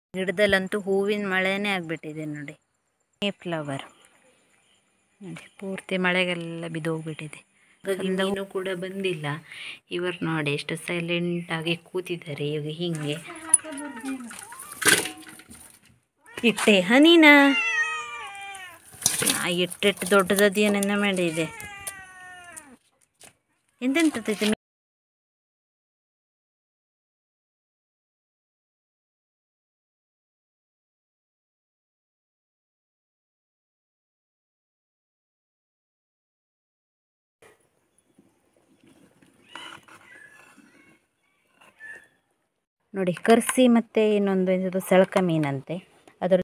ಗಿಡದಲ್ಲಂತೂ ಹೂವಿನ ಮಳೆನೇ ಆಗಿಬಿಟ್ಟಿದೆ ನೋಡಿ. ಫ್ಲವರ್ ನೋಡಿ, ಪೂರ್ತಿ ಮಳೆಗೆಲ್ಲ ಬಿದ್ದೋಗ್ಬಿಟ್ಟಿದೆ. ಇನ್ನೂ ಕೂಡ ಬಂದಿಲ್ಲ. ಇವರು ನೋಡಿ ಎಷ್ಟು ಸೈಲೆಂಟಾಗಿ ಕೂತಿದ್ದಾರೆ. ಇವಾಗ ಹಿಂಗೆ ಇಟ್ಟೆ ಹನಿನ ಇಟ್ಟೆಟ್ಟು ದೊಡ್ಡದದೇನೆನ್ನ ಮಾಡಿದೆ. ಎಂತೆಂತೈತೆ ನೋಡಿ. ಕರ್ಸಿ ಮತ್ತು ಇನ್ನೊಂದು ಎಂಥದ್ದು ಸೆಳಕ ಮೀನಂತೆ. ಅದರ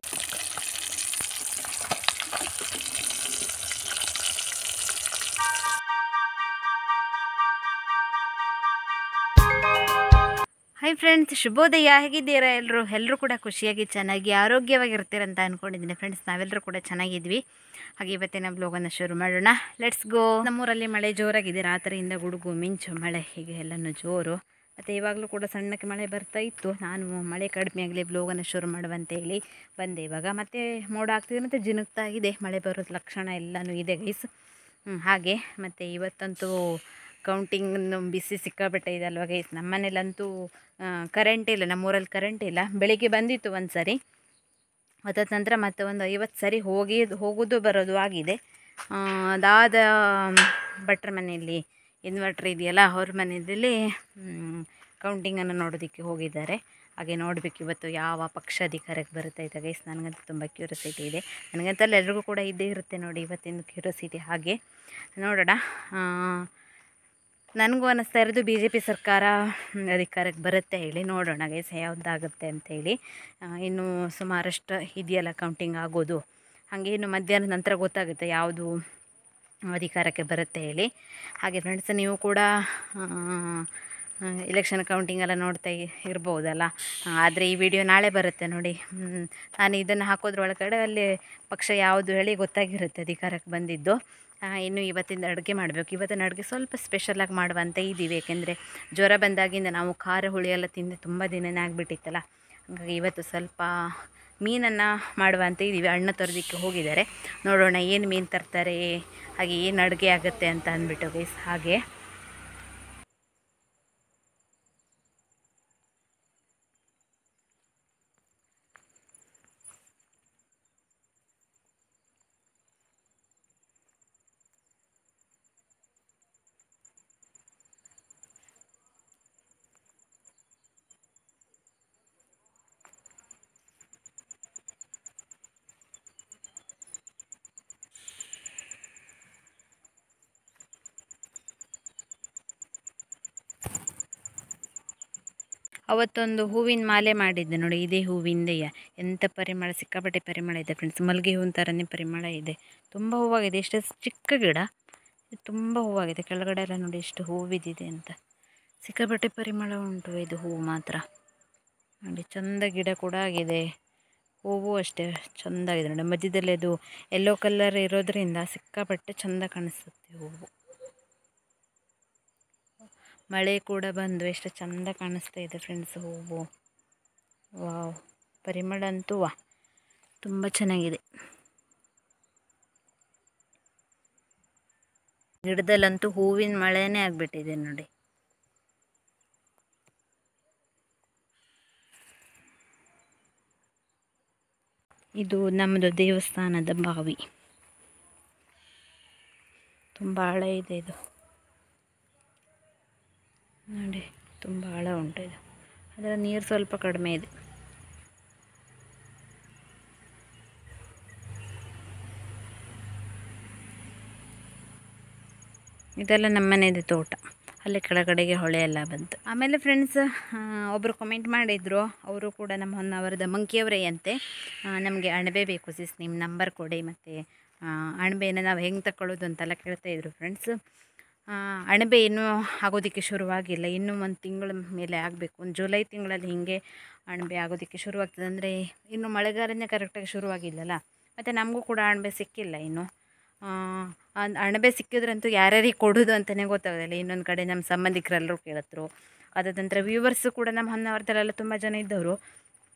ಹಾಯ್ ಫ್ರೆಂಡ್ಸ್, ಶುಭೋದಯ. ಹೇಗಿದ್ದೀರಾ ಎಲ್ಲರೂ ಕೂಡ ಖುಷಿಯಾಗಿ ಚೆನ್ನಾಗಿ ಆರೋಗ್ಯವಾಗಿರ್ತೀರಂತ ಅಂದ್ಕೊಂಡಿದ್ದೀನಿ ಫ್ರೆಂಡ್ಸ್. ನಾವೆಲ್ಲರೂ ಕೂಡ ಚೆನ್ನಾಗಿದ್ವಿ. ಹಾಗೆ ಇವತ್ತಿನ ಬ್ಲಾಗನ್ನು ಶುರು ಮಾಡೋಣ. Let's go. ನಮ್ಮೂರಲ್ಲಿ ಮಳೆ ಜೋರಾಗಿದೆ. ರಾತ್ರಿಯಿಂದ ಗುಡುಗು ಮಿಂಚು ಮಳೆ ಹೀಗೆ ಎಲ್ಲನೂ ಜೋರು. ಮತ್ತು ಇವಾಗಲೂ ಕೂಡ ಸಣ್ಣಕ್ಕೆ ಮಳೆ ಬರ್ತಾ ಇತ್ತು. ನಾನು ಮಳೆ ಕಡಿಮೆ ಆಗಲಿ ಬ್ಲಾಗನ್ನು ಶುರು ಮಾಡುವಂತೇಳಿ ಬಂದೆ. ಇವಾಗ ಮತ್ತೆ ಮೋಡ ಆಗ್ತಿದೆ ಮತ್ತು ಜಿನುಗ್ತಾ ಇದೆ. ಮಳೆ ಬರೋ ಲಕ್ಷಣ ಎಲ್ಲನೂ ಇದೆ ಗೈಸ್. ಹಾಗೆ ಮತ್ತು ಇವತ್ತಂತೂ ಕೌಂಟಿಂಗ್ ಬಿಸಿ ಸಿಕ್ಕಾಪಟ್ಟೆ ಇದೆ ಅಲ್ವ ಗೈಸ್. ನಮ್ಮ ಮನೇಲಂತೂ ಕರೆಂಟ್ ಇಲ್ಲ. ನಮ್ಮೂರಲ್ಲಿ ಕರೆಂಟ್ ಇಲ್ಲ. ಬೆಳಿಗ್ಗೆ ಬಂದಿತ್ತು ಒಂದು ಸರಿ, ಅದಾದ ನಂತರ ಮತ್ತೆ ಒಂದು 50 ಸರಿ ಹೋಗೋದು ಬರೋದು ಆಗಿದೆ. ಅದಾದ ಭಟ್ರ ಮನೆಯಲ್ಲಿ ಇನ್ವರ್ಟ್ರ್ ಇದೆಯಲ್ಲ, ಅವ್ರ ಮನೆಯಲ್ಲಿ ಕೌಂಟಿಂಗನ್ನು ನೋಡೋದಕ್ಕೆ ಹೋಗಿದ್ದಾರೆ. ಹಾಗೆ ನೋಡಬೇಕು ಇವತ್ತು ಯಾವ ಪಕ್ಷ ಅಧಿಕಾರಕ್ಕೆ ಬರುತ್ತೈತೆ ಗೈಸ್. ನನಗಂತೂ ತುಂಬ ಕ್ಯೂರಿಯಾಸಿಟಿ ಇದೆ. ನನಗಂತಲ್ಲ ಎಲ್ರಿಗೂ ಕೂಡ ಇದ್ದೇ ಇರುತ್ತೆ ನೋಡಿ ಇವತ್ತಿನ ಕ್ಯೂರಿಯಾಸಿಟಿ. ಹಾಗೆ ನೋಡೋಣ. ನನಗೂ ಅನ್ನಿಸ್ತಾ ಇರೋದು BJP ಸರ್ಕಾರ ಅಧಿಕಾರಕ್ಕೆ ಬರುತ್ತೆ ಹೇಳಿ. ನೋಡೋಣ ಗೈಸ್ ಯಾವುದಾಗುತ್ತೆ ಅಂಥೇಳಿ. ಇನ್ನು ಸುಮಾರಷ್ಟು ಇದೆಯಲ್ಲ ಕೌಂಟಿಂಗ್ ಆಗೋದು. ಹಾಗೆ ಇನ್ನು ಮಧ್ಯಾಹ್ನದ ನಂತರ ಗೊತ್ತಾಗುತ್ತೆ ಯಾವುದು ಅಧಿಕಾರಕ್ಕೆ ಬರುತ್ತೆ ಹೇಳಿ. ಹಾಗೆ ಫ್ರೆಂಡ್ಸ್, ನೀವು ಕೂಡ ಎಲೆಕ್ಷನ್ ಕೌಂಟಿಂಗ್ ಎಲ್ಲ ನೋಡ್ತಾ ಇರ್ಬೋದಲ್ಲ. ಆದರೆ ಈ ವಿಡಿಯೋ ನಾಳೆ ಬರುತ್ತೆ ನೋಡಿ. ನಾನು ಇದನ್ನು ಹಾಕೋದ್ರೊಳಗಡೆ ಅಲ್ಲಿ ಪಕ್ಷ ಯಾವುದು ಹೇಳಿ ಗೊತ್ತಾಗಿರುತ್ತೆ ಅಧಿಕಾರಕ್ಕೆ ಬಂದಿದ್ದು. ಇನ್ನು ಇವತ್ತಿಂದ ಅಡುಗೆ ಮಾಡಬೇಕು. ಇವತ್ತಿನ ಅಡುಗೆ ಸ್ವಲ್ಪ ಸ್ಪೆಷಲಾಗಿ ಮಾಡುವಂತ ಇದ್ದೀವಿ. ಏಕೆಂದರೆ ಜ್ವರ ಬಂದಾಗಿಂದ ನಾವು ಖಾರ ಹುಳಿ ಎಲ್ಲ ತಿಂದು ತುಂಬ ದಿನನೇ ಆಗಿಬಿಟ್ಟಿತ್ತಲ್ಲ. ಹಾಗಾಗಿ ಇವತ್ತು ಸ್ವಲ್ಪ ಮೀನನ್ನು ಮಾಡುವಂತ ಇದ್ದೀವಿ. ಅಣ್ಣ ತರೋದಕ್ಕೆ ಹೋಗಿದ್ದಾರೆ. ನೋಡೋಣ ಏನು ಮೀನು ತರ್ತಾರೆ, ಹಾಗೆ ಏನು ಅಡುಗೆ ಆಗುತ್ತೆ ಅಂತ ಅಂದ್ಬಿಟ್ಟು ಗೈಸ್. ಹಾಗೆ ಅವತ್ತೊಂದು ಹೂವಿನ ಮಾಲೆ ಮಾಡಿದ್ದೆ ನೋಡಿ. ಇದೇ ಹೂವಿಂದೆಯ ಎಂಥ ಪರಿಮಳ, ಸಿಕ್ಕಾಪಟ್ಟೆ ಪರಿಮಳ ಇದೆ ಫ್ರೆಂಡ್ಸ್. ಮಲ್ಲಿಗೆ ಹೂವಿನ ಥರನೇ ಪರಿಮಳ ಇದೆ. ತುಂಬ ಹೂವಾಗಿದೆ. ಎಷ್ಟು ಚಿಕ್ಕ ಗಿಡ, ತುಂಬ ಹೂವಾಗಿದೆ. ಕೆಳಗಡೆ ಎಲ್ಲ ನೋಡಿ ಎಷ್ಟು ಹೂವಿದಿದೆ ಅಂತ. ಸಿಕ್ಕಾಪಟ್ಟೆ ಪರಿಮಳ ಉಂಟು ಇದು ಹೂವು ಮಾತ್ರ ನೋಡಿ. ಚಂದ ಗಿಡ ಕೂಡ ಆಗಿದೆ. ಹೂವು ಅಷ್ಟೇ ಚೆಂದಾಗಿದೆ ನೋಡಿ. ಮಧ್ಯದಲ್ಲಿ ಅದು ಯೆಲ್ಲೋ ಕಲರ್ ಇರೋದ್ರಿಂದ ಸಿಕ್ಕಾಪಟ್ಟೆ ಚೆಂದ ಕಾಣಿಸುತ್ತೆ ಹೂವು. ಮಳೆ ಕೂಡ ಬಂದು ಎಷ್ಟು ಚೆಂದ ಕಾಣಿಸ್ತಾ ಇದೆ ಫ್ರೆಂಡ್ಸ್ ಹೂವು. ವಾವ್, ಪರಿಮಳ ಅಂತೂ ತುಂಬ ಚೆನ್ನಾಗಿದೆ. ಗಿಡದಲ್ಲಂತೂ ಹೂವಿನ ಮಳೆನೇ ಆಗಿಬಿಟ್ಟಿದೆ ನೋಡಿ. ಇದು ನಮ್ಮದು ದೇವಸ್ಥಾನದ ಬಾವಿ. ತುಂಬ ಆಳ ಇದೆ ಇದು ನೋಡಿ. ತುಂಬ ಆಳ ಉಂಟು ಇದು. ಅದರ ನೀರು ಸ್ವಲ್ಪ ಕಡಿಮೆ ಇದೆ. ಇದೆಲ್ಲ ನಮ್ಮನೆಯದು ತೋಟ. ಅಲ್ಲೇ ಕೆಳಗಡೆಗೆ ಹೊಳೆ ಎಲ್ಲ ಬಂತು. ಆಮೇಲೆ ಫ್ರೆಂಡ್ಸ್, ಒಬ್ಬರು ಕಮೆಂಟ್ ಮಾಡಿದರು. ಅವರು ಕೂಡ ನಮ್ಮ ಹೊನ್ನಾವರದ ಮಂಕಿಯವರೇ ಅಂತೆ. ನಮಗೆ ಅಣಬೆ ಬೇಕು ಸಿಸ್, ನಿಮ್ಮ ನಂಬರ್ ಕೊಡಿ, ಮತ್ತು ಅಣಬೆನ ನಾವು ಹೆಂಗೆ ತಗೊಳ್ಳೋದು ಅಂತೆಲ್ಲ ಕೇಳ್ತಾಯಿದ್ರು ಫ್ರೆಂಡ್ಸ್. ಅಣಬೆ ಇನ್ನೂ ಆಗೋದಕ್ಕೆ ಶುರುವಾಗಿಲ್ಲ. ಇನ್ನೂ ಒಂದು ತಿಂಗಳ ಮೇಲೆ ಆಗಬೇಕು. ಒಂದು ಜುಲೈ ತಿಂಗಳಲ್ಲಿ ಹೀಗೆ ಅಣಬೆ ಆಗೋದಕ್ಕೆ ಶುರುವಾಗ್ತದೆ. ಅಂದರೆ ಇನ್ನು ಮಳೆಗಾಲನೇ ಕರೆಕ್ಟಾಗಿ ಶುರುವಾಗಿಲ್ಲಲ್ಲ. ಮತ್ತು ನಮಗೂ ಕೂಡ ಅಣಬೆ ಸಿಕ್ಕಿಲ್ಲ ಇನ್ನು. ಅಣಬೆ ಸಿಕ್ಕಿದ್ರಂತೂ ಯಾರ್ಯಾರಿಗೆ ಕೊಡೋದು ಅಂತಲೇ ಗೊತ್ತಾಗೋದಿಲ್ಲ. ಇನ್ನೊಂದು ಕಡೆ ನಮ್ಮ ಸಂಬಂಧಿಕರೆಲ್ಲರೂ ಕೇಳಿದ್ರು. ಅದಾದ ನಂತರ ವ್ಯೂವರ್ಸು ಕೂಡ ನಮ್ಮ ಹೊನ್ನಾವರದಲ್ಲೆಲ್ಲ ತುಂಬ ಜನ ಇದ್ದವರು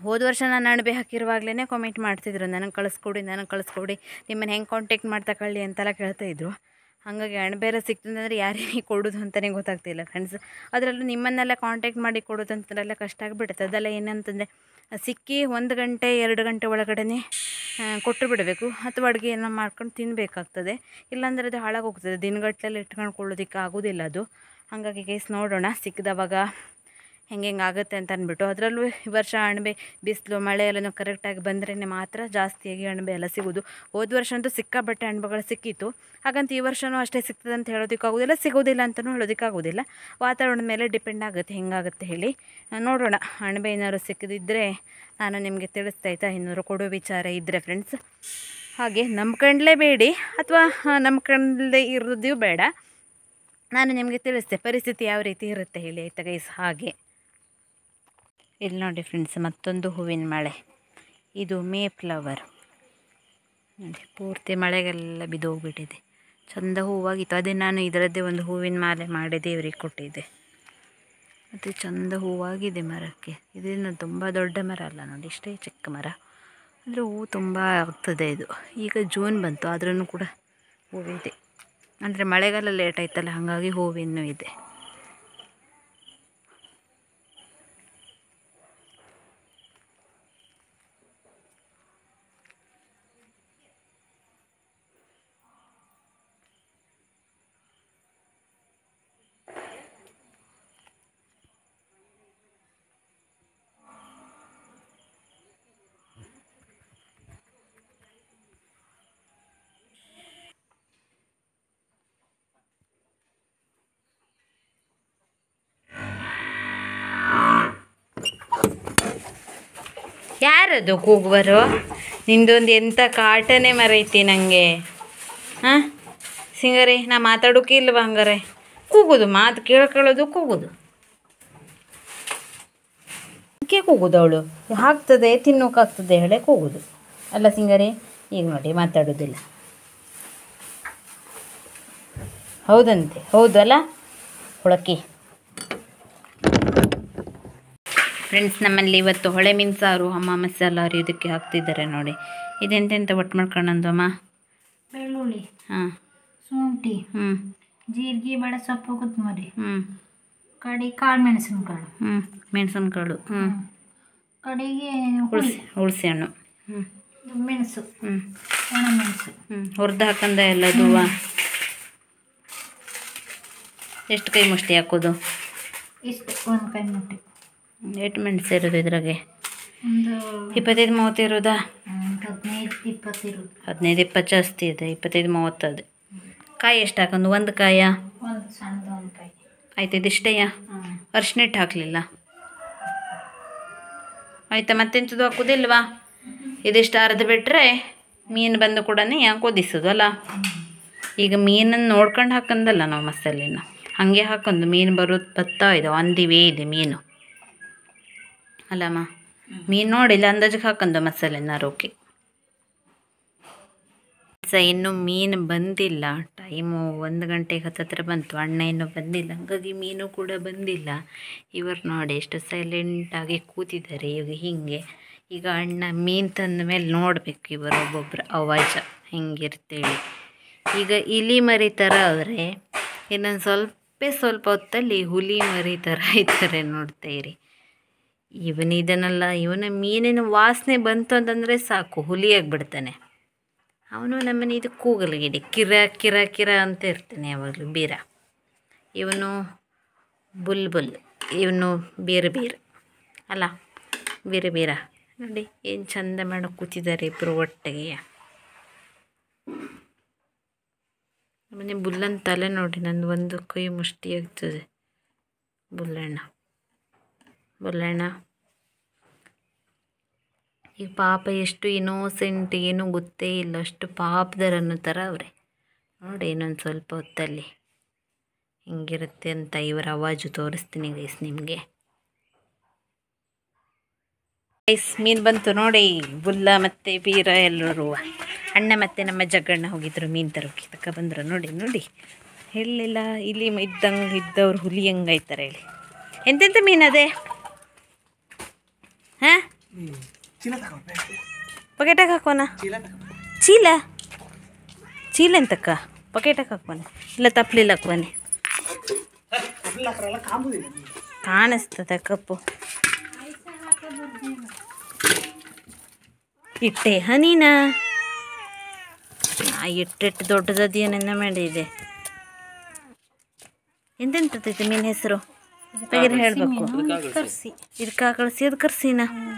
ಹೋದ ವರ್ಷ ನಾನು ಅಣಬೆ ಹಾಕಿರುವಾಗಲೇ ಕಾಮೆಂಟ್ ಮಾಡ್ತಿದ್ರು, ನನಗೆ ಕಳಿಸ್ಕೊಡಿ, ನಿಮ್ಮನ್ನು ಹೆಂಗೆ ಕಾಂಟ್ಯಾಕ್ಟ್ ಮಾಡ್ತಾ ಕಳ್ಳಿ ಅಂತೆಲ್ಲ ಕೇಳ್ತಾಯಿದ್ರು. ಹಾಗಾಗಿ ಅಣಬೆ ಎಲ್ಲ ಸಿಗ್ತದಂದರೆ ಯಾರಿಗೆ ಕೊಡೋದು ಅಂತಲೇ ಗೊತ್ತಾಗ್ತಿಲ್ಲ ಫ್ರೆಂಡ್ಸ್. ಅದರಲ್ಲೂ ನಿಮ್ಮನ್ನೆಲ್ಲ ಕಾಂಟ್ಯಾಕ್ಟ್ ಮಾಡಿ ಕೊಡೋದು ಅಂತಂದ್ರೆಲ್ಲ ಕಷ್ಟ ಆಗಿಬಿಡುತ್ತೆ. ಅದೆಲ್ಲ ಏನಂತಂದರೆ ಸಿಕ್ಕಿ 1 ಗಂಟೆ 2 ಗಂಟೆ ಒಳಗಡೆ ಕೊಟ್ಟು ಬಿಡಬೇಕು, ಅಥವಾ ಅಡುಗೆ ಏನೋ ಮಾಡ್ಕೊಂಡು ತಿನ್ನಬೇಕಾಗ್ತದೆ. ಇಲ್ಲಾಂದರೆ ಅದು ಹಾಳಾಗೋಗ್ತದೆ, ದಿನಗಟ್ಟಲೆಲ್ಲ ಇಟ್ಕೊಂಡು ಕೊಳ್ಳೋದಕ್ಕೆ ಆಗೋದಿಲ್ಲ ಅದು. ಹಾಗಾಗಿ ಗೈಸ್ ನೋಡೋಣ ಸಿಕ್ಕಿದವಾಗ ಹೆಂಗೆ ಆಗುತ್ತೆ ಅಂತ ಅಂದ್ಬಿಟ್ಟು. ಅದರಲ್ಲೂ ಈ ವರ್ಷ ಅಣಬೆ ಬಿಸಿಲು ಮಳೆ ಎಲ್ಲನೂ ಕರೆಕ್ಟಾಗಿ ಬಂದ್ರೇ ಮಾತ್ರ ಜಾಸ್ತಿಯಾಗಿ ಅಣಬೆ ಎಲ್ಲ ಸಿಗೋದು. ಹೋದ ವರ್ಷ ಅಂತೂ ಸಿಕ್ಕಾಬಟ್ಟೆ ಅಣಬೆಗಳು ಸಿಕ್ಕಿತ್ತು. ಹಾಗಂತ ಈ ವರ್ಷವೂ ಅಷ್ಟೇ ಸಿಗ್ತದೆ ಅಂತ ಹೇಳೋದಕ್ಕಾಗೋದಿಲ್ಲ, ಸಿಗೋದಿಲ್ಲ ಅಂತಲೂ ಹೇಳೋದಕ್ಕಾಗೋದಿಲ್ಲ. ವಾತಾವರಣದ ಮೇಲೆ ಡಿಪೆಂಡ್ ಆಗುತ್ತೆ ಹೆಂಗಾಗುತ್ತೆ ಹೇಳಿ. ನೋಡೋಣ, ಅಣಬೆ ಏನಾದ್ರು ಸಿಕ್ಕಿದ್ರೆ ನಾನು ನಿಮಗೆ ತಿಳಿಸ್ತಾಯ್ತಾ, ಏನಾದ್ರು ಕೊಡೋ ವಿಚಾರ ಇದ್ದರೆ ಫ್ರೆಂಡ್ಸ್. ಹಾಗೆ ನಂಬ್ಕೊಂಡ್ಲೇಬೇಡಿ, ಅಥವಾ ನಂಬ್ಕೊಂಡೇ ಇರೋದು ಬೇಡ. ನಾನು ನಿಮಗೆ ತಿಳಿಸ್ತೆ ಪರಿಸ್ಥಿತಿ ಯಾವ ರೀತಿ ಇರುತ್ತೆ ಹೇಳಿ, ಆಯ್ತಾ ಗೈಸ್. ಹಾಗೆ ಇಲ್ಲಿ ನೋಡಿ ಫ್ರೆಂಡ್ಸ್, ಮತ್ತೊಂದು ಹೂವಿನ ಮಳೆ. ಇದು ಮೇ ಫ್ಲವರ್ ನೋಡಿ, ಪೂರ್ತಿ ಮಳೆಗೆಲ್ಲ ಬಿದ್ದೋಗ್ಬಿಟ್ಟಿದೆ. ಚಂದ ಹೂವಾಗಿತ್ತು. ಅದೇ ನಾನು ಇದರದ್ದೇ ಒಂದು ಹೂವಿನ ಮಾಲೆ ಮಾಡಿ ದೇವರಿಗೆ ಕೊಟ್ಟಿದ್ದೆ. ಮತ್ತು ಚಂದ ಹೂವಾಗಿದೆ ಮರಕ್ಕೆ. ಇದೇನು ತುಂಬ ದೊಡ್ಡ ಮರ ಅಲ್ಲ ನೋಡಿ, ಇಷ್ಟೇ ಚಿಕ್ಕ ಮರ, ಅಂದರೆ ಹೂವು ತುಂಬ ಆಗ್ತದೆ. ಇದು ಈಗ ಜೂನ್ ಬಂತು, ಆದ್ರೂ ಕೂಡ ಹೂವಿದೆ. ಅಂದರೆ ಮಳೆಗಾಲ ಲೇಟ್ ಆಯ್ತಲ್ಲ, ಹಾಗಾಗಿ ಹೂವಿನ್ನೂ ಇದೆ. ಯಾರದು ಕೂಗುವರು? ನಿಂದೊಂದು ಎಂಥ ಕಾಟನೆ ಮರೈತಿ ನನಗೆ. ಹಾಂ ಸಿಂಗರಿ, ನಾ ಮಾತಾಡೋಕೆ ಇಲ್ವ ಹಂಗಾರೆ? ಕೂಗುದು, ಮಾತು ಕೇಳ್ಕೊಳ್ಳೋದು, ಕೂಗುದು. ಅದಕ್ಕೆ ಕೂಗುದು ಅವಳು. ಹಾಕ್ತದೆ ತಿನ್ನೋಕ್ಕಾಗ್ತದೆ ಹೇಳಿ ಕೂಗುದು ಅಲ್ಲ ಸಿಂಗರಿ? ಈಗ ನೋಡಿ ಮಾತಾಡೋದಿಲ್ಲ. ಹೌದಂತೆ, ಹೌದು ಅಲ್ಲ ಹುಳಕಿ. ಫ್ರೆಂಡ್ಸ್, ನಮ್ಮಲ್ಲಿ ಇವತ್ತು ಹೊಳೆ ಮೀನು ಸಾರು, ಅಮ್ಮ ಮಸಾಲ ಇದಕ್ಕೆ ಹಾಕ್ತಿದ್ದಾರೆ ನೋಡಿ. ಇದೆಂತೆಂತ ಒಟ್ಟು ಮಾಡ್ಕೊಂಡಂದಮ್ಮ? ಬೆಳ್ಳುಳ್ಳಿ, ಹಾಂ, ಶುಂಠಿ, ಜೀರಿಗೆ, ಬಡ ಸೊಪ್ಪು, ಕೊತ್ತಂಬರಿ, ಕಡಿ ಕಾಳು ಮೆಣಸಿನಕಾಳು, ಮೆಣಸಿನಕಾಳು, ಕಡೆಗೆ ಹುಣಸೆ ಹಣ್ಣು, ಮೆಣಸು, ಒಣ ಮೆಣಸು, ಹುರಿದು ಹಾಕಂದ ಎಲ್ಲದು. ಎಷ್ಟು ಕೈ ಮುಷ್ಟಿ ಹಾಕೋದು? ಇಷ್ಟು, 1 ಕೈ ಮುಟ್ಟಿ. ಎಷ್ಟು ಮೆಣಸು ಇರೋದು ಇದ್ರಾಗೆ? ಒಂದು 25-30 ಇರೋದಾ? 15-20 ಇರೋದು. 15-20 ಜಾಸ್ತಿ ಇದೆ, 25-30 ಅದೇ. ಕಾಯಿ ಎಷ್ಟು ಹಾಕೊಂಡು? 1 ಕಾಯ? ಒಂದು ಸಣ್ಣದು 1 ಕಾಯಿ. ಆಯ್ತು, ಇದಿಷ್ಟೇಯ? ಅರ್ಶಿನ ಹಿಟ್ಟು ಹಾಕಲಿಲ್ಲ? ಆಯಿತಾ, ಮತ್ತೆಂಥದ್ದು ಹಾಕೋದಿಲ್ವಾ? ಇದಿಷ್ಟು ಅರ್ಧ ಬಿಟ್ಟರೆ ಮೀನು ಬಂದು ಕೂಡ ಕುದಿಸೋದು ಅಲ್ಲ. ಈಗ ಮೀನನ್ನು ನೋಡ್ಕೊಂಡು ಹಾಕಂದಲ್ಲ ನಾವು ಮಸಾಲೆನ, ಹಾಗೆ ಹಾಕೊಂಡು ಮೀನು ಬರೋದು ಬರ್ತಾ ಇದೆ, ಒಂದಿವೇ ಇದೆ ಮೀನು ಅಲ್ಲಮ್ಮ. ಮೀನು ನೋಡಿಲ್ಲ, ಅಂದಾಜಿಗೆ ಹಾಕೊಂಡು ಮಸಾಲೆನ ರೋಕೆ. ಇನ್ನು ಮೀನು ಬಂದಿಲ್ಲ, ಟೈಮು 1 ಗಂಟೆಗೆ ಹತ್ತತ್ರ ಬಂತು, ಅಣ್ಣ ಇನ್ನೂ ಬಂದಿಲ್ಲ, ಹಾಗಾಗಿ ಮೀನು ಕೂಡ ಬಂದಿಲ್ಲ. ಇವರು ನೋಡಿ ಎಷ್ಟು ಸೈಲೆಂಟಾಗಿ ಕೂತಿದ್ದಾರೆ. ಈಗ ಅಣ್ಣ ಮೀನು ತಂದ ಮೇಲೆ ನೋಡಬೇಕು ಇವರು ಒಬ್ಬೊಬ್ಬರು ಅವಾಜ ಹೆಂಗಿರ್ತೇಳಿ. ಈಗ ಇಲಿ ಮರಿ ಥರ ಆದರೆ ಇನ್ನೊಂದು ಸ್ವಲ್ಪ ಹೊತ್ತಲ್ಲಿ ಹುಲಿ ಮರಿ ಥರ ಇರ್ತಾರೆ, ನೋಡ್ತಾ ಇರಿ. ಇವನ ಮೀನಿನ ವಾಸನೆ ಬಂತು ಅಂತಂದರೆ ಸಾಕು, ಹುಲಿಯಾಗಿಬಿಡ್ತಾನೆ ಅವನು. ನಮ್ಮನೆ ಇದು ಕೂಗಲ್ಗಿಡಿ, ಕಿರ ಕಿರ ಕಿರ ಅಂತ ಇರ್ತಾನೆ ಯಾವಾಗಲೂ. ಬೀರ ಇವನು ಬುಲ್ಬುಲ್, ಇವನು ಬೀರ ಅಲ್ಲ, ಬೀರ ನೋಡಿ ಏನು ಚಂದ ಮಾಡೋ ಕೂತಿದ್ದಾರೆ ಇಬ್ಬರು ಒಟ್ಟಿಗೆ. ನಮ್ಮನೆ ಬುಲ್ಲನ ತಲೆ ನೋಡಿ, ನಂದು 1 ಕೈ ಮುಷ್ಟಿ ಆಗ್ತದೆ. ಬುಲ್ಲಣ್ಣ ಈಗ ಪಾಪ ಎಷ್ಟು ಇನೋಸೆಂಟ್, ಏನೂ ಗೊತ್ತೇ ಇಲ್ಲ, ಅಷ್ಟು ಪಾಪದರನ್ನು ಥರ ಅವರೇ ನೋಡಿ. ಇನ್ನೊಂದು ಸ್ವಲ್ಪ ಹೊತ್ತಲ್ಲಿ ಹೆಂಗಿರುತ್ತೆ ಅಂತ ಇವರ ಆವಾಜು ತೋರಿಸ್ತೀನಿ ಗೈಸ್ ನಿಮಗೆ. ಗೈಸ್, ಮೀನು ಬಂತು ನೋಡಿ. ಬುಲ್ಲ ಮತ್ತು ಬೀರ ಎಲ್ಲರೂ, ಅಣ್ಣ ಮತ್ತು ನಮ್ಮ ಜಗ್ಗಣ್ಣ ಹೋಗಿದ್ರು ಮೀನು ತರೋಕೆ, ಬಂದರು ನೋಡಿ. ಹೇಳಿಲ್ಲ, ಇಲ್ಲಿ ಇದ್ದವ್ರು ಹುಲಿ ಹೆಂಗಾಯ್ತಾರೆ ಹೇಳಿ. ಎಂತೆಂಥ ಮೀನು ಅದೇ? ಹಾಂ, ಪಕೆಟಾಗ ಹಾಕೋಣ ಚೀಲ ಚೀಲ ಎಂತಕ್ಕ ಪಕೆಟಾಗ ಹಾಕೋಣ ಇಲ್ಲ ತಪ್ಪಲಿಲ್ಲ ಹಾಕೋನೆ ಕಾಣಿಸ್ತದೆ ಕಪ್ಪು ಇಟ್ಟೆ ಹನೀನ ಇಟ್ಟಿಟ್ಟು ದೊಡ್ಡದದೇನೆಲ್ಲ ಮಾಡಿದೆ ಎಂತೆಂತೈತೆ ಮೀನು ಹೆಸರು ಬೇರೆ ಹೇಳಬೇಕು ಇದಕ್ಕೆ ಕಳಿಸಿ ಅದು ಕರ್ಸಿನ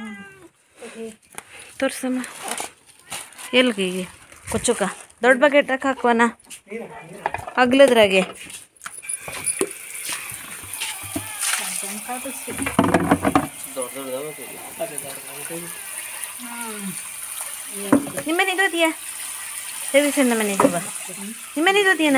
ತೋರ್ಸಮ್ಮ ಎಲ್ಗೆ ಕೊಚ್ಚುಕ ದೊಡ್ಡ ಬಕೆಟಕ್ಕೆ ಹಾಕುವನ ಅಗ್ಲದ್ರಾಗೆ ನಿಮ್ಮನಿದೋದಿಯಾ ಸರಿಸಂದ ಮನೆಗೆ ಬಾ ನಿಮ್ಮನಿದೋದಿಯನ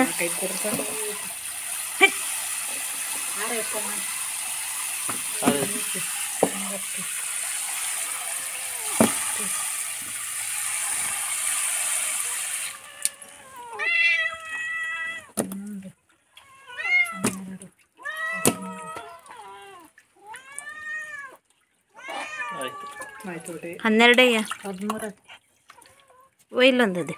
ಹನ್ನೆರಡಯ್ಯ 13 ಇಲ್ಲೊಂದದೆ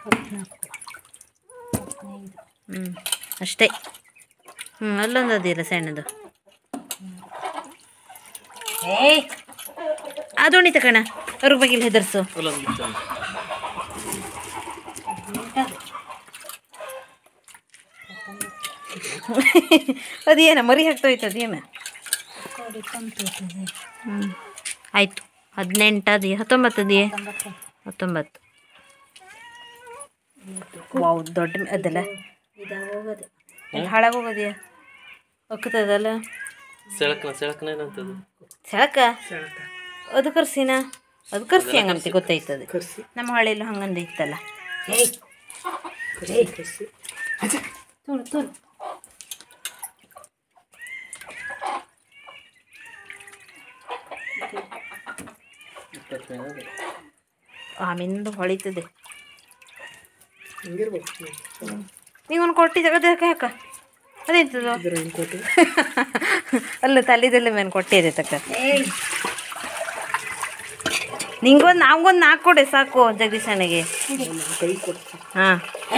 14 ಅಷ್ಟೇ ಅಲ್ಲೊಂದದಿಲ್ಲ ಸಣ್ಣದು ಅದೋಣಿ ತಕಣ ಅವ್ರ ಬಗ್ಗೆ ಹೆದರ್ಸು ಅದೇನ ಮರಿ ಹಾಕ್ತೋಯ್ತದೇನ ಆಯಿತು 18 ಅದೇ 19 ಅದೇ 19 ವಾವ್ ದೊಡ್ಡ ಅದಲ್ಲ ಹಾಳಾಗೋಗೋದಿಯ ಒಕ್ಕತದಲ್ಲ ಸೆಳಕ ಅದು ಕರ್ಸಿನ ಅದು ಕರ್ಸಿ ಹಂಗಂತೆ ಗೊತ್ತಾಯ್ತದೆ ನಮ್ಮ ಹಳೆಯಲ್ಲೂ ಹಂಗಂದು ಇತ್ತಲ್ಲ ಆಮೇಲೆ ಹೊಳಿತದೆ ನೀವೊಂದು ಕೊಟ್ಟಿ ತೆಗೆದಕ್ಕೆ ಯಾಕ ಅದೇಂತದು ಅಲ್ಲ ತಲೆದೆಲ್ಲ ಮೇನ್ ಕೊಟ್ಟಿದೆ ತಕ್ಕ ನಿಂಗೊಂದು ನಮ್ಗೊಂದು 4 ಕೊಡೆ ಸಾಕು ಜಗದೀಶನಿಗೆ ಹಾಂ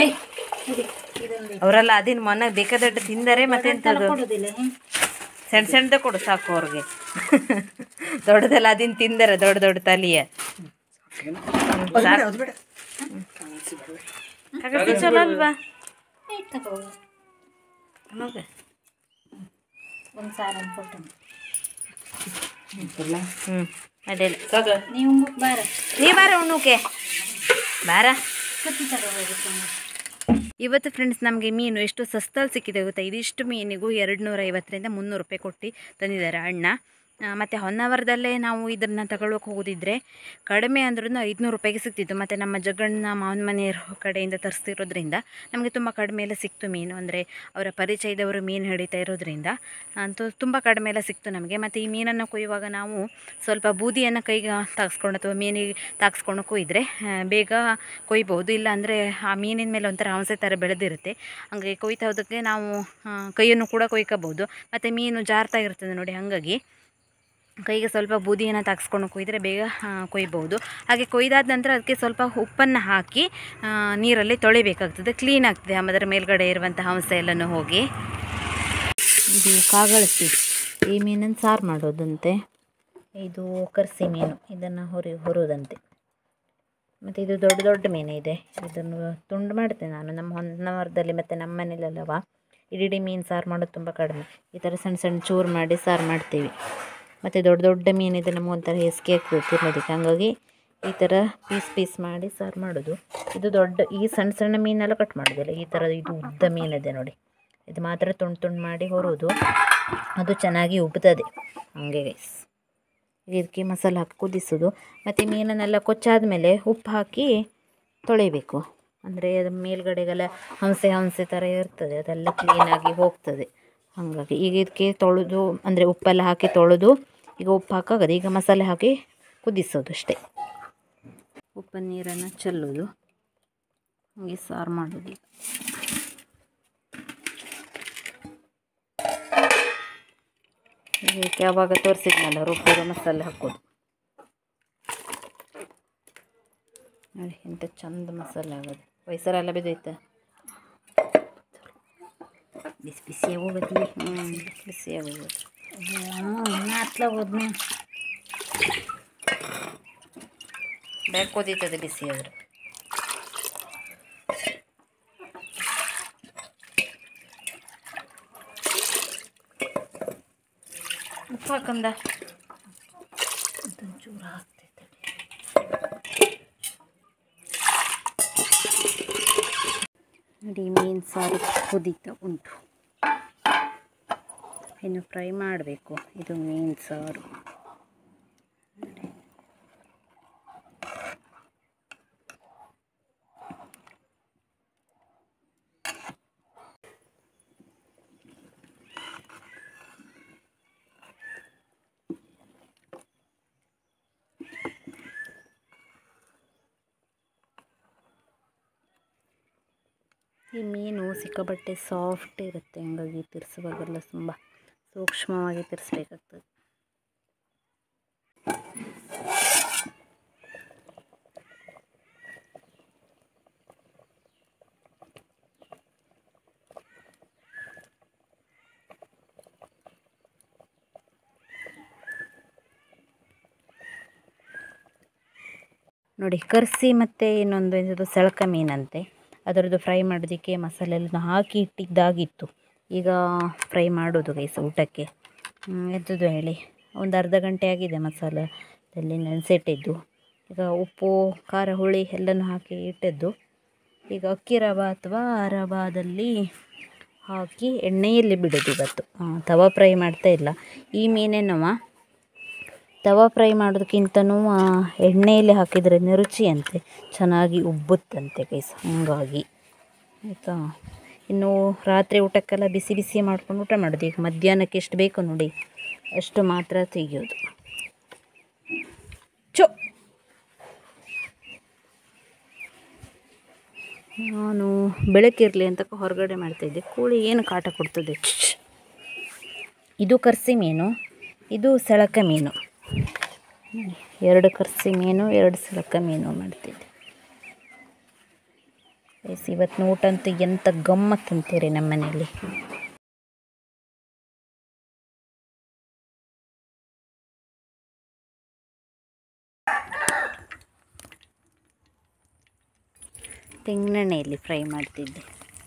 ಅವರೆಲ್ಲ ಅದಿನ ಮೊನ್ನೆ ಬೇಕಾದಟ್ಟು ತಿಂದರೆ ಮತ್ತೆಂತದು ಸಣ್ಣ ಸಣ್ಣದ ಕೊಡು ಸಾಕು ಅವ್ರಿಗೆ ದೊಡ್ಡದೆಲ್ಲ ಅದಿನ ತಿಂದರೆ ದೊಡ್ಡ ದೊಡ್ಡ ತಲಿಯ ಚಲೋ ಅಲ್ವಾ ಒಂದು ಸಾರ ಕೊಟ್ಟು ಅಡ್ಡಿಲ್ಲ ನೀವು ಬಾರ ನೀ ಬಾರ ಉಣ್ಣುಕೆ ಬಾರ ಕತ್ತಿ ತಗೋಬೇಕು ಇವತ್ತು ಫ್ರೆಂಡ್ಸ್ ನಮಗೆ ಮೀನು ಎಷ್ಟು ಸಸ್ತಲ್ಲಿ ಸಿಕ್ಕಿದೆ ಗೊತ್ತಾ ಇದಿಷ್ಟು ಮೀನಿಗೂ 250ರಿಂದ 300 ರೂಪಾಯಿ ಕೊಟ್ಟು ತಂದಿದ್ದಾರೆ ಅಣ್ಣ ಮತ್ತು ಹೊನ್ನಾವರದಲ್ಲೇ ನಾವು ಇದನ್ನು ತಗೊಳ್ಳೋಕೆ ಹೋಗೋದಿದ್ರೆ ಕಡಿಮೆ ಅಂದ್ರೂ 500 ರೂಪಾಯಿಗೆ ಸಿಗ್ತಿತ್ತು ಮತ್ತು ನಮ್ಮ ಜಗಣ್ಣ ಮಾವನ ಮನೆಯವ್ರ ಕಡೆಯಿಂದ ತರಿಸ್ತಿರೋದ್ರಿಂದ ನಮಗೆ ತುಂಬ ಕಡಿಮೆಯಲ್ಲ ಸಿಕ್ತು ಮೀನು ಅಂದರೆ ಅವರ ಪರಿಚಯದವರು ಮೀನು ಹಿಡಿತಾ ಇರೋದ್ರಿಂದ ಅಂತೂ ತುಂಬ ಕಡಿಮೆಯಲ್ಲ ಸಿಕ್ತು ನಮಗೆ ಮತ್ತು ಈ ಮೀನನ್ನು ಕೊಯ್ಯುವಾಗ ನಾವು ಸ್ವಲ್ಪ ಬೂದಿಯನ್ನು ಕೈಗೆ ತಾಗಿಸ್ಕೊಂಡು ಅಥವಾ ಮೀನಿಗೆ ತಾಗಿಸ್ಕೊಂಡು ಕೊಯ್ದರೆ ಬೇಗ ಕೊಯ್ಬೋದು ಇಲ್ಲ ಅಂದರೆ ಆ ಮೀನಿನ ಮೇಲೆ ಒಂಥರ ಹಂಸೆ ಥರ ಬೆಳೆದಿರುತ್ತೆ ಹಂಗಾಗಿ ಕೊಯ್ತಾ ಹೋದಕ್ಕೆ ನಾವು ಕೈಯನ್ನು ಕೂಡ ಕೊಯ್ಕೋಬೋದು ಮತ್ತು ಮೀನು ಜಾರ್ತಾ ಇರ್ತದೆ ನೋಡಿ ಹಾಗಾಗಿ ಕೈಗೆ ಸ್ವಲ್ಪ ಬೂದಿಯನ್ನು ತಾಗಿಸ್ಕೊಂಡು ಕೊಯ್ದರೆ ಬೇಗ ಕೊಯ್ಬೋದು ಹಾಗೆ ಕೊಯ್ದಾದ ನಂತರ ಅದಕ್ಕೆ ಸ್ವಲ್ಪ ಉಪ್ಪನ್ನು ಹಾಕಿ ನೀರಲ್ಲಿ ತೊಳಿಬೇಕಾಗ್ತದೆ ಕ್ಲೀನ್ ಆಗ್ತದೆ ಅದರ ಮೇಲ್ಗಡೆ ಇರುವಂಥ ಹಂಸೆ ಎಲ್ಲನೂ ಹೋಗಿ ಇದು ಕಾಗಳಸಿ ಈ ಮೀನನ್ನು ಸಾರು ಮಾಡೋದಂತೆ ಇದು ಕರ್ಸಿ ಮೀನು ಇದನ್ನು ಹೊರೋದಂತೆ ಮತ್ತು ಇದು ದೊಡ್ಡ ದೊಡ್ಡ ಮೀನು ಇದೆ ಇದನ್ನು ತುಂಡು ಮಾಡ್ತೇನೆ ನಾನು ನಮ್ಮ ಹೊನ್ನಾವರದಲ್ಲಿ ಮತ್ತು ನಮ್ಮ ಮನೇಲೆಲ್ಲವ ಇಡೀ ಮೀನು ಸಾರು ಮಾಡೋದು ತುಂಬ ಕಡಿಮೆ ಈ ಥರ ಸಣ್ಣ ಸಣ್ಣ ಚೂರು ಮಾಡಿ ಸಾರು ಮಾಡ್ತೀವಿ ಮತ್ತು ದೊಡ್ಡ ದೊಡ್ಡ ಮೀನಿದೆ ನಮಗೊಂಥರ ಹೆಸ್ಗೆ ಆಗ್ತದೆ ತಿನ್ನೋದಕ್ಕೆ ಹಾಗಾಗಿ ಈ ಥರ ಪೀಸ್ ಮಾಡಿ ಸಾರು ಮಾಡೋದು ಇದು ದೊಡ್ಡ ಈ ಸಣ್ಣ ಸಣ್ಣ ಮೀನೆಲ್ಲ ಕಟ್ ಮಾಡೋದಿಲ್ಲ ಈ ಥರ ಇದು ಉದ್ದ ಮೀನಿದೆ ನೋಡಿ ಇದು ಮಾತ್ರ ತುಂಡು ಮಾಡಿ ಹೊರೋದು ಅದು ಚೆನ್ನಾಗಿ ಉಬ್ತದೆ ಹಂಗೆ ಗೈಸ್ ಇದಕ್ಕೆ ಮಸಾಲೆ ಹಾಕಿ ಕುದಿಸೋದು ಮತ್ತು ಮೀನನ್ನೆಲ್ಲ ಕೊಚ್ಚಾದಮೇಲೆ ಉಪ್ಪು ಹಾಕಿ ತೊಳಿಬೇಕು ಅಂದರೆ ಅದು ಮೇಲ್ಗಡೆಗೆಲ್ಲ ಹಂಸೆ ಥರ ಇರ್ತದೆ ಅದೆಲ್ಲ ಕ್ಲೀನಾಗಿ ಹೋಗ್ತದೆ ಹಾಗಾಗಿ ಈಗ ಇದಕ್ಕೆ ತೊಳೆದು ಅಂದರೆ ಉಪ್ಪೆಲ್ಲ ಹಾಕಿ ತೊಳೆದು ಈಗ ಉಪ್ಪು ಹಾಕಾಗದು ಈಗ ಮಸಾಲೆ ಹಾಕಿ ಕುದಿಸೋದು ಅಷ್ಟೇ ಉಪ್ಪಿನ ನೀರನ್ನು ಚೆಲ್ಲೋದು ಹಾಗೆ ಸಾರು ಮಾಡೋದು ಈಗ ಯಾವಾಗ ತೋರಿಸಿದ್ನಲ್ಲ ರುಬ್ಬಿರೋ ಮಸಾಲೆ ಹಾಕೋದು ನೋಡಿ ಎಂಥ ಚಂದ ಮಸಾಲೆ ಆಗೋದು. ವಯಸ್ಸರೆಲ್ಲ ಬಿದ್ದೈತೆ. ಬಿಸಿ ಬಿಸಿ ಹೋಗೋದು. ಬಿಸಿ ಆಗೋದು. ನಾತ್ಲ ಹೋದ್ನ ಬ್ಯಾಕ್ ಓದಿತದೆ ಬಿಸಿ ಆದ್ರೆ. ಉಪ್ಪು ಹಾಕಂದ ಚೂರು ಹಾಕ್ತೈತೆ. ನೋಡಿ ಮೀನು ಸಾರು ಕುದೀತಾ ಉಂಟು. ಇನ್ನು ಫ್ರೈ ಮಾಡಬೇಕು. ಇದು ಮೀನು ಸಾರು. ಈ ಮೀನು ಸಿಕ್ಕಾಪಟ್ಟೆ ಸಾಫ್ಟ್ ಇರುತ್ತೆ, ಹಂಗಾಗಿ ತಿರ್ಸುವಾಗೆಲ್ಲ ತುಂಬ ಸೂಕ್ಷ್ಮವಾಗಿ ತಿರ್ಸ್ಬೇಕಾಗ್ತದೆ. ನೋಡಿ ಕರ್ಸಿ ಮತ್ತು ಇನ್ನೊಂದು ಇದು ಸೆಳಕ ಮೀನಂತೆ, ಅದರದ್ದು ಫ್ರೈ ಮಾಡೋದಕ್ಕೆ ಮಸಾಲೆ ಎಲ್ಲ ಹಾಕಿ ಇಟ್ಟಿದ್ದಾಗಿತ್ತು. ಈಗ ಫ್ರೈ ಮಾಡೋದು ಗೈಸ್ ಊಟಕ್ಕೆ. ಎಂಥದ್ದು ಹೇಳಿ, ಒಂದು ಅರ್ಧ ಗಂಟೆ ಆಗಿದೆ ಮಸಾಲದಲ್ಲಿ ನೆನೆಸಿಟ್ಟಿದ್ದು. ಈಗ ಉಪ್ಪು ಖಾರ ಹುಳಿ ಎಲ್ಲನೂ ಹಾಕಿ ಇಟ್ಟಿದ್ದು. ಈಗ ಅಕ್ಕಿ ರವೆ ಅಥವಾ ರವಾದಲ್ಲಿ ಹಾಕಿ ಎಣ್ಣೆಯಲ್ಲಿ ಬಿಡೋದು ಇವತ್ತು. ತವಾ ಫ್ರೈ ಮಾಡ್ತಾ ಇಲ್ಲ. ಈ ಮೀನೇನವ ತವಾ ಫ್ರೈ ಮಾಡೋದಕ್ಕಿಂತನೂ ಎಣ್ಣೆಯಲ್ಲಿ ಹಾಕಿದ್ರೇ ರುಚಿಯಂತೆ, ಚೆನ್ನಾಗಿ ಉಬ್ಬುತ್ತಂತೆ ಗೈಸ್. ಹಾಗಾಗಿ ಆಯಿತಾ. ಇನ್ನು ರಾತ್ರಿ ಊಟಕ್ಕೆಲ್ಲ ಬಿಸಿ ಬಿಸಿ ಮಾಡ್ಕೊಂಡು ಊಟ ಮಾಡೋದು. ಈಗ ಮಧ್ಯಾಹ್ನಕ್ಕೆ ಎಷ್ಟು ಬೇಕು ನೋಡಿ ಅಷ್ಟು ಮಾತ್ರ ತೆಗೆಯೋದು. ನಾನು ಬೆಳಕಿರಲಿ ಅಂತ ಹೊರಗಡೆ ಮಾಡ್ತಾಯಿದ್ದೆ. ಕೋಳಿ ಏನು ಕಾಟ ಕೊಡ್ತದೆ. ಇದು ಕರ್ಸಿ ಮೀನು, ಇದು ಸೆಳಕ ಮೀನು. 2 ಕರ್ಸಿ ಮೀನು, 2 ಸೆಳಕ ಮೀನು ಮಾಡ್ತಿದ್ದೆ. ಇವತ್ತಿನ ಊಟ ಅಂತೂ ಎಂಥ ಗಮ್ಮತ್ತು ಅಂತೀರಿ ನಮ್ಮ ಮನೆಯಲ್ಲಿ. ತೆಂಗಿನೆಣ್ಣೆಯಲ್ಲಿ ಫ್ರೈ ಮಾಡ್ತಿದ್ದೆ.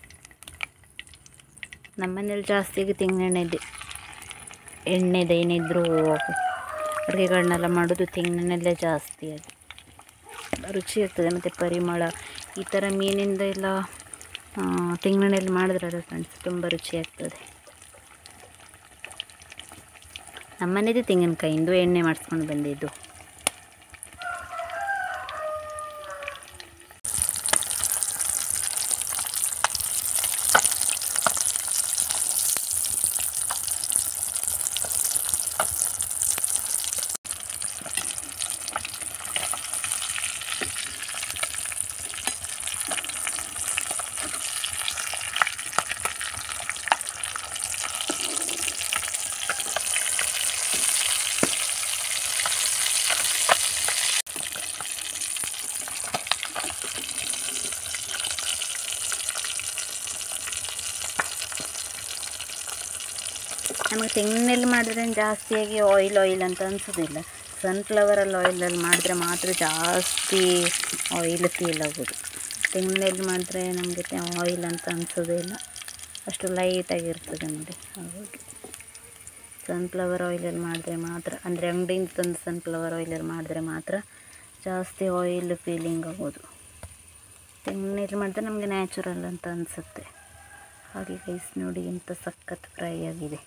ನಮ್ಮನೇಲಿ ಜಾಸ್ತಿಯಾಗಿ ತೆಂಗಿನೆಣ್ಣೆದು ಏನಿದ್ರು ಅಡುಗೆಗಳನ್ನೆಲ್ಲ ಮಾಡೋದು ತೆಂಗಿನೆಣ್ಣೆಲ್ಲೇ ಜಾಸ್ತಿ. ಅದು ರುಚಿ ಇರ್ತದೆ ಮತ್ತು ಪರಿಮಳ. ಈ ಥರ ಮೀನಿಂದ ಎಲ್ಲ ತೆಂಗಿನೆಣ್ಣೆಯಲ್ಲಿ ಮಾಡಿದ್ರೆ ಫ್ರೆಂಡ್ಸ್ ತುಂಬ ರುಚಿಯಾಗ್ತದೆ. ನಮ್ಮನೇದೇ ತೆಂಗಿನಕಾಯಿಂದು ಎಣ್ಣೆ ಮಾಡಿಸ್ಕೊಂಡು ಬಂದಿದ್ದು. ನಮಗೆ ತೆಂಗಿನೆಣ್ಣೆಯಲ್ಲಿ ಮಾಡಿದ್ರೆ ಜಾಸ್ತಿಯಾಗಿ ಆಯಿಲ್ ಅಂತ ಅನಿಸೋದಿಲ್ಲ. ಸನ್ಫ್ಲವರಲ್ಲಿ ಆಯಿಲಲ್ಲಿ ಮಾಡಿದ್ರೆ ಮಾತ್ರ ಜಾಸ್ತಿ ಆಯಿಲ್ ಫೀಲ್ ಆಗೋದು. ತೆಂಗಿನೆಣ್ಣೆಯಲ್ಲಿ ಮಾಡಿದ್ರೆ ನಮಗೆ ಆಯಿಲ್ ಅಂತ ಅನಿಸೋದೇ ಇಲ್ಲ, ಅಷ್ಟು ಲೈಟಾಗಿರ್ತದೆ ನೋಡಿ. ಹಾಗಾಗಿ ಸನ್ಫ್ಲವರ್ ಆಯಿಲಲ್ಲಿ ಮಾಡಿದ್ರೆ ಮಾತ್ರ, ಅಂದರೆ ಅಂಗಡಿಯಿಂದ ತಂದು ಸನ್ಫ್ಲವರ್ ಆಯಿಲಲ್ಲಿ ಮಾಡಿದ್ರೆ ಮಾತ್ರ ಜಾಸ್ತಿ ಆಯಿಲ್ ಫೀಲಿಂಗ್ ಆಗೋದು. ತೆಂಗಿನೆಣ್ಣೆಯಲ್ಲಿ ಮಾಡಿದ್ರೆ ನಮಗೆ ನ್ಯಾಚುರಲ್ ಅಂತ ಅನಿಸುತ್ತೆ. ಹಾಗೆ ಗೈಸ್ ನೋಡಿ ಎಂಥ ಸಖತ್ ಫ್ರೈ ಆಗಿದೆ.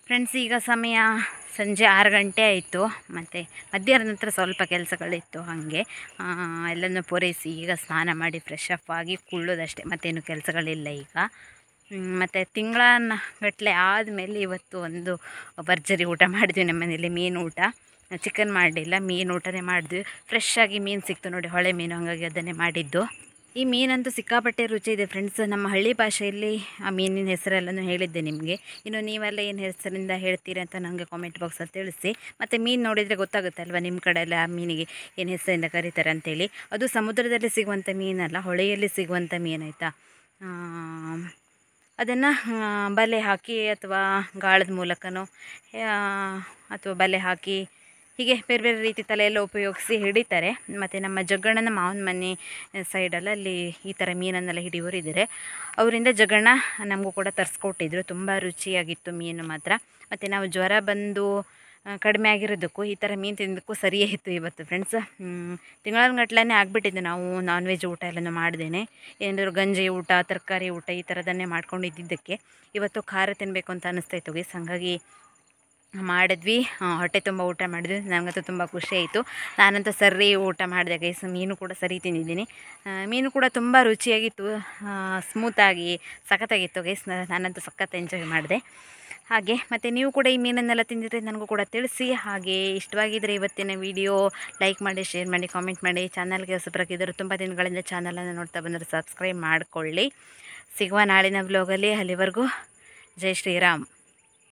ಫ್ರೆಂಡ್ಸ್, ಈಗ ಸಮಯ ಸಂಜೆ 6 ಗಂಟೆ ಆಯಿತು. ಮತ್ತು ಮಧ್ಯಾಹ್ನದ ನಂತರ ಸ್ವಲ್ಪ ಕೆಲಸಗಳಿತ್ತು, ಹಾಗೆ ಎಲ್ಲನೂ ಪೂರೈಸಿ ಈಗ ಸ್ನಾನ ಮಾಡಿ ಫ್ರೆಶ್ ಅಪ್ ಆಗಿ ಕುಳ್ಳೋದಷ್ಟೇ, ಮತ್ತೇನು ಕೆಲಸಗಳಿಲ್ಲ ಈಗ. ಮತ್ತು ಗಟ್ಟಲೆ ಆದಮೇಲೆ ಇವತ್ತು ಒಂದು ಭರ್ಜರಿ ಊಟ ಮಾಡಿದ್ವಿ ನಮ್ಮ ಮನೇಲಿ. ಮೀನು ಊಟ, ಚಿಕನ್ ಮಾಡಲಿಲ್ಲ, ಮೀನು ಊಟನೇ ಮಾಡಿದ್ವಿ. ಫ್ರೆಶ್ ಆಗಿ ಮೀನು ಸಿಕ್ತು ನೋಡಿ, ಹೊಳೆ ಮೀನು, ಹಾಗಾಗಿ ಅದನ್ನೇ ಮಾಡಿದ್ದು. ಈ ಮೀನಂತೂ ಸಿಕ್ಕಾಪಟ್ಟೆ ರುಚಿ ಇದೆ ಫ್ರೆಂಡ್ಸ್. ನಮ್ಮ ಹಳ್ಳಿ ಭಾಷೆಯಲ್ಲಿ ಆ ಮೀನಿನ ಹೆಸರೆಲ್ಲನೂ ಹೇಳಿದ್ದೆ ನಿಮಗೆ. ಇನ್ನು ನೀವೆಲ್ಲ ಏನು ಹೆಸರಿಂದ ಹೇಳ್ತೀರಿ ಅಂತ ನನಗೆ ಕಾಮೆಂಟ್ ಬಾಕ್ಸಲ್ಲಿ ತಿಳಿಸಿ. ಮತ್ತು ಮೀನು ನೋಡಿದರೆ ಗೊತ್ತಾಗುತ್ತೆ ಅಲ್ವಾ ನಿಮ್ಮ ಕಡೆ ಎಲ್ಲ ಆ ಮೀನಿಗೆ ಏನು ಹೆಸರಿಂದ ಕರೀತಾರೆ ಅಂತೇಳಿ. ಅದು ಸಮುದ್ರದಲ್ಲಿ ಸಿಗುವಂಥ ಮೀನಲ್ಲ, ಹೊಳೆಯಲ್ಲಿ ಸಿಗುವಂಥ ಮೀನು, ಆಯಿತಾ. ಅದನ್ನು ಬಲೆ ಹಾಕಿ ಅಥವಾ ಗಾಳದ ಮೂಲಕನೋ ಅಥವಾ ಬಲೆ ಹಾಕಿ ಹೀಗೆ ಬೇರೆ ಬೇರೆ ರೀತಿ ತಲೆಯೆಲ್ಲ ಉಪಯೋಗಿಸಿ ಹಿಡಿತಾರೆ. ಮತ್ತು ನಮ್ಮ ಜಗ್ಗಣ್ಣನ ಮಾವನ ಮನೆ ಸೈಡಲ್ಲಿ ಅಲ್ಲಿ ಈ ಥರ ಮೀನನ್ನೆಲ್ಲ ಹಿಡಿಯೋರಿದ್ದಾರೆ. ಅವರಿಂದ ಜಗ್ಗಣ್ಣ ನಮಗೂ ಕೂಡ ತರಿಸ್ಕೊಟ್ಟಿದ್ರು. ತುಂಬ ರುಚಿಯಾಗಿತ್ತು ಮೀನು ಮಾತ್ರ. ಮತ್ತು ನಾವು ಜ್ವರ ಬಂದು ಕಡಿಮೆ ಆಗಿರೋದಕ್ಕೂ ಈ ಥರ ಮೀನು ತಿನ್ನೋದಕ್ಕೂ ಸರಿಯೇ ಇತ್ತು ಇವತ್ತು ಫ್ರೆಂಡ್ಸ್. ತಿಂಗಳಗಟ್ಟಲೆ ಆಗಿಬಿಟ್ಟಿದ್ದು ನಾವು ನಾನ್ ವೆಜ್ ಊಟ ಎಲ್ಲನೂ ಮಾಡ್ದೇನೆ. ಏನಾದರೂ ಗಂಜಿ ಊಟ, ತರಕಾರಿ ಊಟ ಈ ಥರದನ್ನೇ ಮಾಡ್ಕೊಂಡಿದ್ದಕ್ಕೆ ಇವತ್ತು ಖಾರ ತಿನ್ನಬೇಕು ಅಂತ ಅನ್ನಿಸ್ತಾಯಿತ್ತು ಗೈಸ್. ಹಾಗಾಗಿ ಮಾಡಿದ್ವಿ, ಹೊಟ್ಟೆ ತುಂಬ ಊಟ ಮಾಡಿದ್ವಿ. ನನಗಂತೂ ತುಂಬ ಖುಷಿ ಆಯಿತು. ನಾನಂತೂ ಸರಿ ಊಟ ಮಾಡಿದೆ ಗೈಸ್. ಮೀನು ಕೂಡ ಸರಿ ತಿಂದಿದ್ದೀನಿ. ಮೀನು ಕೂಡ ತುಂಬ ರುಚಿಯಾಗಿತ್ತು, ಸ್ಮೂತಾಗಿ ಸಖತ್ತಾಗಿತ್ತು ಗೈಸ್. ನಾನಂತೂ ಸಖತ್ ಎಂಜಾಯ್ ಮಾಡಿದೆ. ಹಾಗೆ ಮತ್ತು ನೀವು ಕೂಡ ಈ ಮೀನನ್ನೆಲ್ಲ ತಿಂದಿದ್ರೆ ನನಗೂ ಕೂಡ ತಿಳಿಸಿ. ಹಾಗೆ ಇಷ್ಟವಾಗಿದ್ದರೆ ಇವತ್ತಿನ ವಿಡಿಯೋ ಲೈಕ್ ಮಾಡಿ, ಶೇರ್ ಮಾಡಿ, ಕಾಮೆಂಟ್ ಮಾಡಿ. ಚಾನಲ್ಗೆ ಹೊಸಬರಾಗಿದ್ದರು, ತುಂಬ ದಿನಗಳಿಂದ ಚಾನಲನ್ನು ನೋಡ್ತಾ ಬಂದರೆ ಸಬ್ಸ್ಕ್ರೈಬ್ ಮಾಡಿಕೊಳ್ಳಿ. ಸಿಗುವ ನಾಳಿನ ವ್ಲಾಗಲ್ಲಿ. ಅಲ್ಲಿವರೆಗೂ ಜೈ ಶ್ರೀರಾಮ್.